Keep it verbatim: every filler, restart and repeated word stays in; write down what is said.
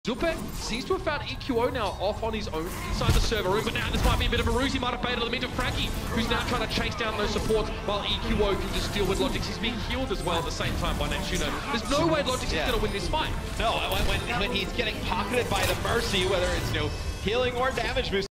Xupek seems to have found E Q O now off on his own inside the server room, but now this might be a bit of a ruse. He might have baited them into Frankie, who's now trying to chase down those supports while E Q O can just deal with Logix. He's being healed as well at the same time by Neptuno. There's no way Logix yeah. is going to win this fight. No, when, when, when he's getting pocketed by the Mercy, whether it's you know, healing or damage boost.